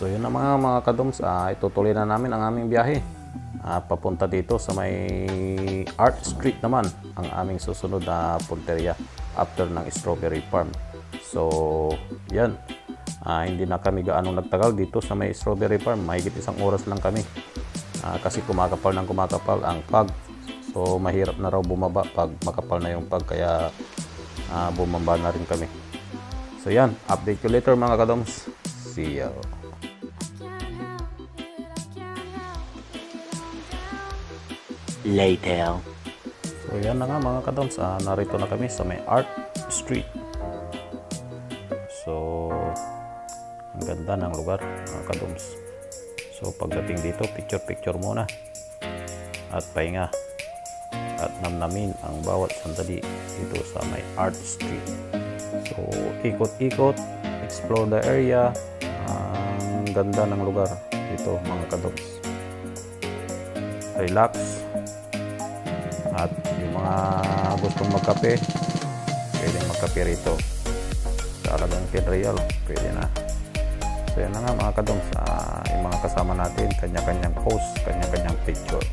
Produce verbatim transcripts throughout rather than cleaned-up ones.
So yun na mga mga kadoms, uh, itutuloy na namin ang aming biyahe. Uh, papunta dito sa may Art Street naman ang aming susunod na punteriya after ng Strawberry Farm. So yan, uh, hindi na kami gaano nagtagal dito sa may Strawberry Farm. Mahigit isang oras lang kami uh, kasi kumakapal ng kumakapal ang fog. So mahirap na raw bumaba pag makapal na yung fog, kaya uh, bumaba na rin kami. So yan, update you later mga kadoms. See you. Later. So yan na nga mga kadoms, uh, narito na kami sa may Art Street. So ang ganda ng lugar mga kadoms. So pagdating dito, picture picture muna at pahinga at namnamin ang bawat sandali dito sa may Art Street. So ikot-ikot, explore the area. Ang ganda ng lugar dito mga kadoms. Relax. At yung mga gustong magkape, pwedeng magkape rito. Sa alagang ten real, pwede na. So yan na nga mga kadoms, uh, yung mga kasama natin, kanya-kanyang post, kanya-kanyang picture.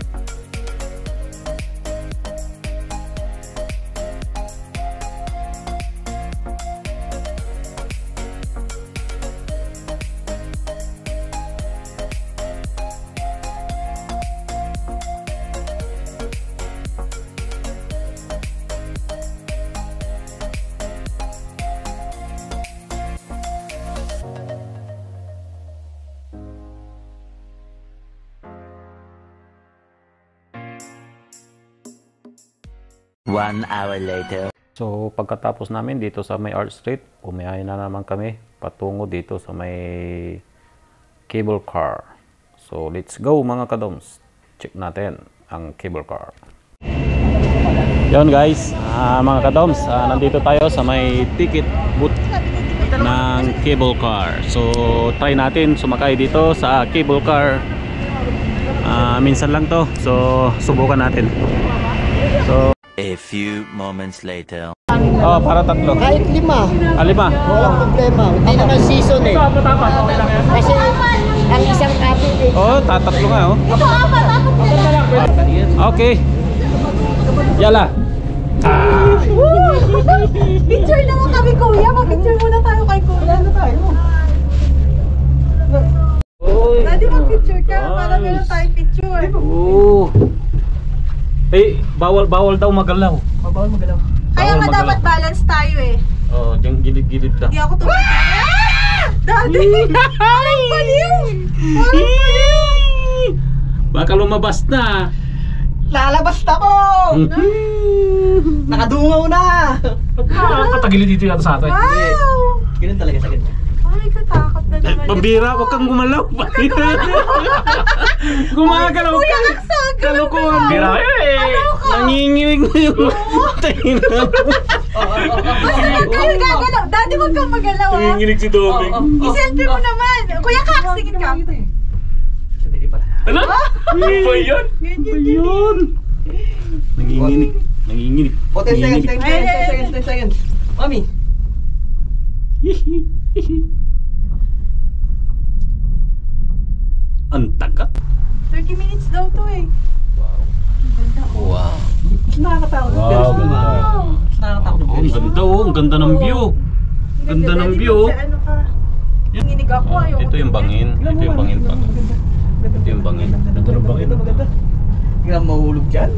One hour later. So pagkatapos namin dito sa may Art Street, bumiyahe na naman kami patungo dito sa may cable car. So let's go mga kadoms. Check natin ang cable car. Yon guys, uh, mga kadoms, uh, nandito tayo sa may ticket booth ng cable car. So try natin sumakay dito sa cable car. Uh, minsan lang to, so subukan natin. So a few moments later. oh, para tatlo. Kahit lima. Ah, lima? Walang problema. Hindi naman season eh. Kasi ang isang copy eh. Oh, tatatlo nga oh. Okay. Yala. Ah. Picture naman kami kuya. Mag-picture muna tayo kay kuya. Ano tayo? Daddy, mag-picture ka. Para meron tayong picture. Oh. Eh, bawal bawal daw magalaw. Bawal magalaw. Kaya Bawal nga dapat magalaw. balance tayo eh. Oh, diyan gilid-gilid lang. Hindi ako tumitingin. Daddy! Parang baliw! Parang baliw! Baka lumabas na. Lalabas na po! Nakadungaw na! Patagilid dito yata sa atin. Wow! Ganun talaga sa ganun. Ay, katakot na naman. Pambira, huwag kang gumalaw. Gumagalaw Kuya, ka. kaksa! Kalukuhan. Bira eh. Nanginginig na yung tayo na. Huwag kayo gagalaw. Daddy, huwag kang magalaw ah. Nanginginig si Doming. I-selfie mo naman. Kuya, kaksigit ka. Sandali pala. Ano? Ano ba yan? Ganyan, Ayun. Nanginginig. Nanginginig. O, ten seconds, ten seconds, ten seconds, ten seconds. Mami. Ang tagat. thirty minutes daw to eh. Wow. Nakakatakot. Wow, ganda. Nakakatakot. Oh, ang ganda oh. Ang ganda ng view. Ganda ng view. Sa ano ka? Nanginig ako. Oh, Ayoko ito yung bangin. Ito yung bangin pa. Ito yung bangin. Ganda ng bangin. Maganda. Hindi ka mahulog dyan.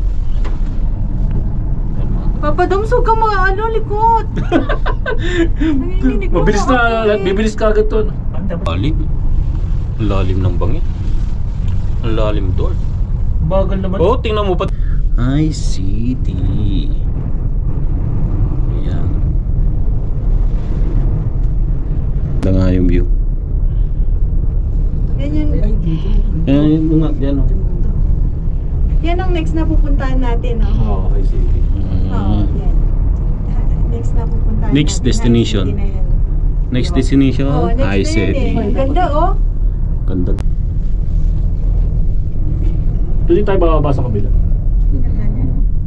Papadumsog ka mga ano, likod. Nanginginig ako. Mabilis na. Okay. Bibilis ka agad to. Lalim. Ang lalim ng bangin. Ang lalim doon. Bagal naman. Oh, tingnan mo pa. I City. Ayan. Ganda nga yung view. Yan yung, Ayan yung bunga. Diyan oh. yan ang next na pupuntahan natin. Oh. Oh, I City. Oh, yan. Next na pupuntahan Next natin. destination. Ay, hindi na yan. Next destination, Oh, next I na City. yun eh. Ganda oh. Ganda. Pwede tayo bababa sa kabila. Ganda niya.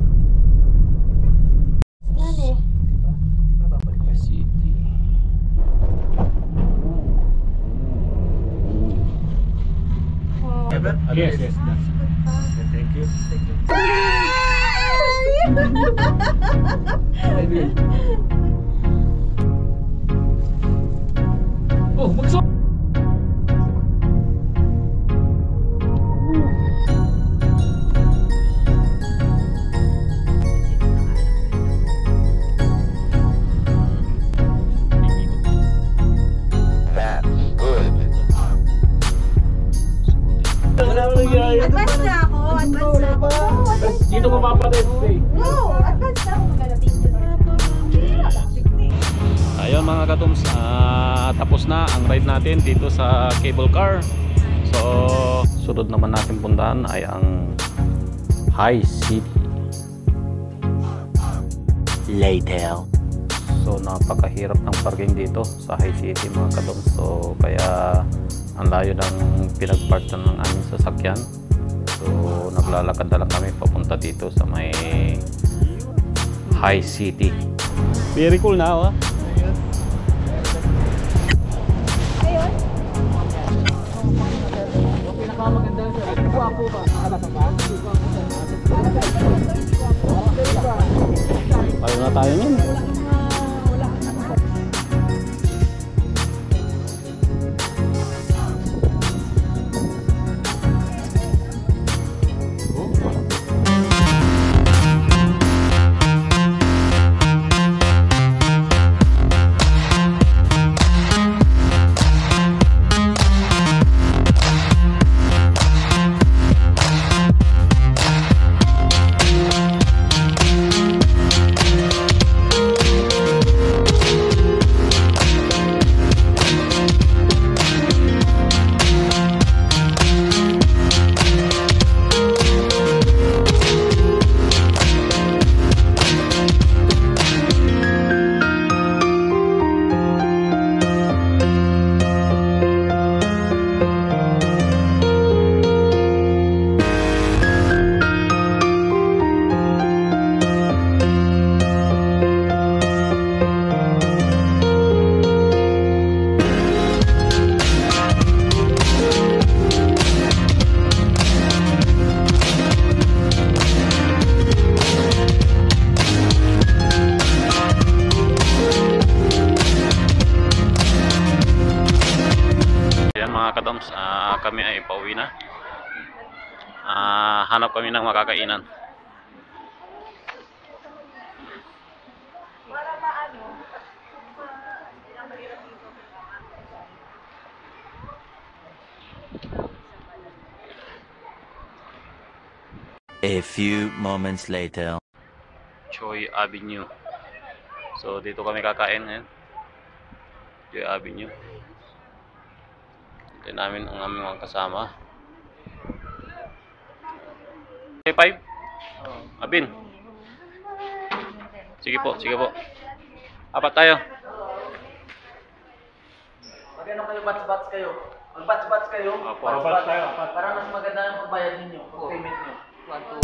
Yan eh. City. Yes, yes. Thank you. Thank you. Oh, magso. Advance na ako, advance na ako. Dito mapapalit. No, advance na ako. Ayun mga katums, uh, tapos na ang ride natin dito sa cable car. So, sunod naman natin puntahan ay ang High City. Later. So, napakahirap ng parking dito sa High City mga katums. So, kaya ang layo ng pinagpartan ng aming sasakyan. So, naglalakad na lang kami papunta dito sa may High City. Very cool na, oh. Ayun. Pinakamaganda siya. Guwapo ba? Alas ba? Paano na tayo nun? Uh, kami ay pauwi na. Uh, hanap kami ng makakainan. A few moments later. Choi Avenue. So dito kami kakain ngayon. Choi Avenue. Ito namin ang aming mga kasama. Okay, five? Abin? Sige po, sige po. Apat tayo. Magkano kayo, bats-bats kayo? Mag-bats-bats kayo? Apo, apat tayo. Para mas maganda yung pagbayad ninyo, pag-payment nyo. one, two.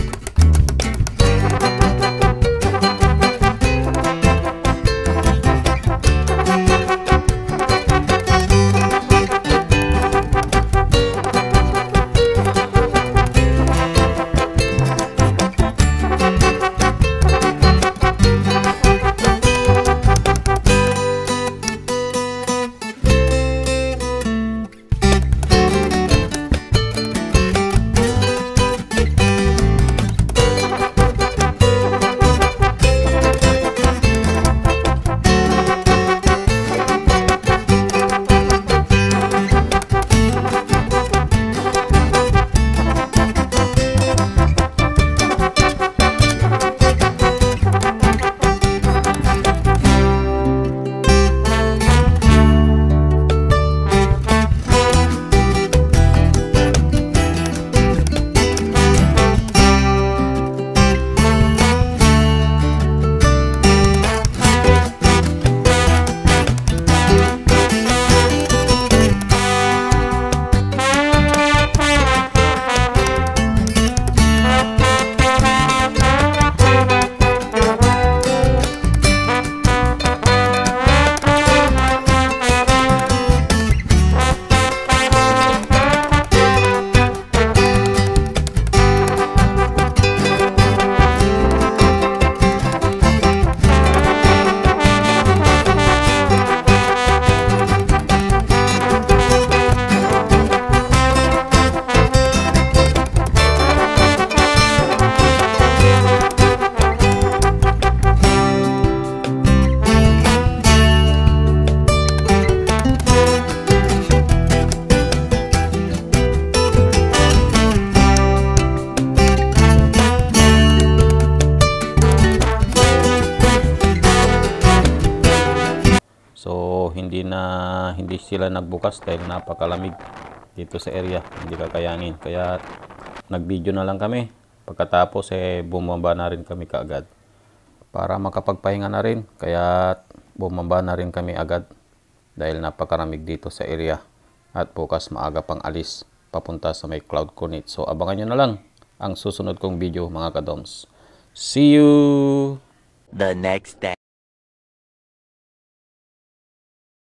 hindi sila nagbukas dahil napakalamig dito sa area, hindi kakayanin. Kaya nag-video na lang kami. Pagkatapos eh bumaba na rin kami kaagad para makapagpahinga na rin. Kaya bumaba na rin kami agad dahil napakaramig dito sa area. At bukas maaga pang alis papunta sa may Cloud Connect. So abangan nyo na lang ang susunod kong video mga kadoms. See you! The next day.